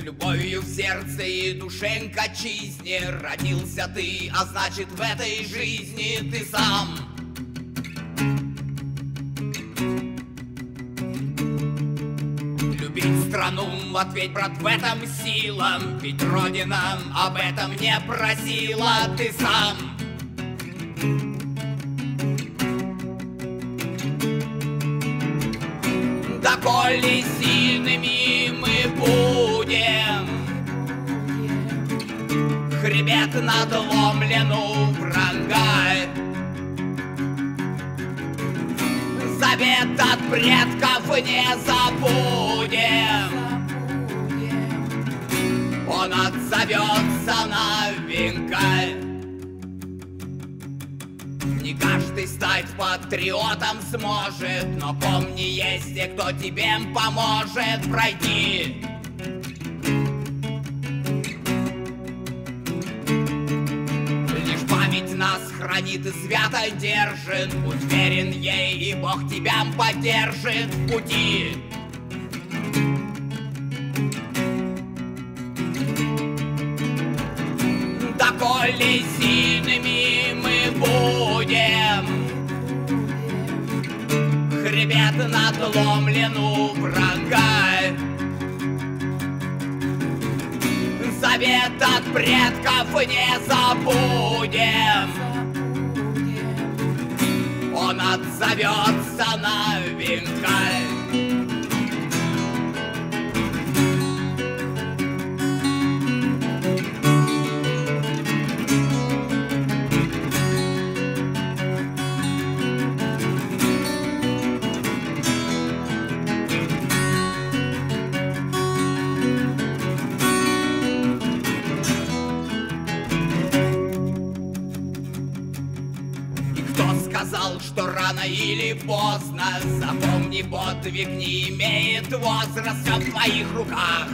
любовью в сердце и душе к отчизне родился ты, а значит в этой жизни ты сам. Любить страну, ответь, брат, в этом сила, ведь Родина об этом не просила, ты сам. Доколе сильными мы будем, хребет надломлен у врага, завет от предков не забудем, он отзовется навека. Не каждый стать патриотом сможет, но помни, есть те, кто тебе поможет пройти. Лишь память нас хранит и свято держит, будь верен ей, и Бог тебя поддержит в пути. Доколе сильными мы будем, хребет надломлен у врага, завет от предков не забудем, он отзовется навека. Сказал, что рано или поздно, запомни, подвиг не имеет возраста в твоих руках.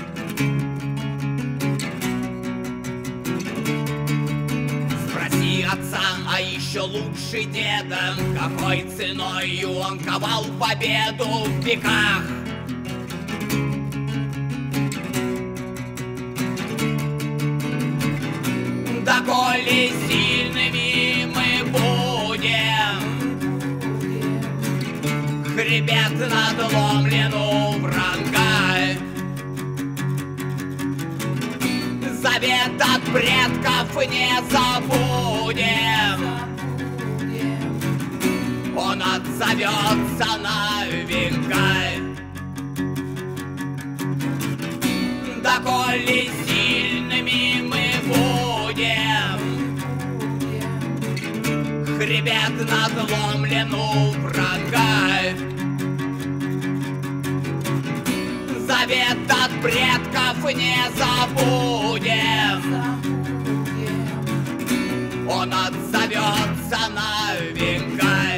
Спроси отца, а еще лучше деда, какой ценою он ковал победу в веках. Доколе сильными мы будем, хребет надломлен у врага, завет от предков не забудем, он отзовется навека. Доколе сильными мы будем, хребет надломлен у врага, завет от предков не забудем, он отзовется навека.